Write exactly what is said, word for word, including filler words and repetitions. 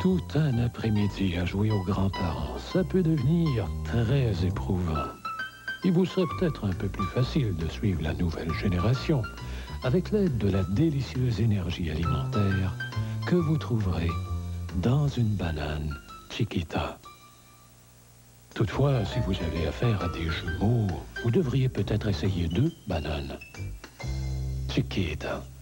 Tout un après-midi à jouer aux grands-parents, ça peut devenir très éprouvant. Il vous serait peut-être un peu plus facile de suivre la nouvelle génération avec l'aide de la délicieuse énergie alimentaire que vous trouverez dans une banane Chiquita. Toutefois, si vous avez affaire à des jumeaux, vous devriez peut-être essayer deux bananes Chiquita.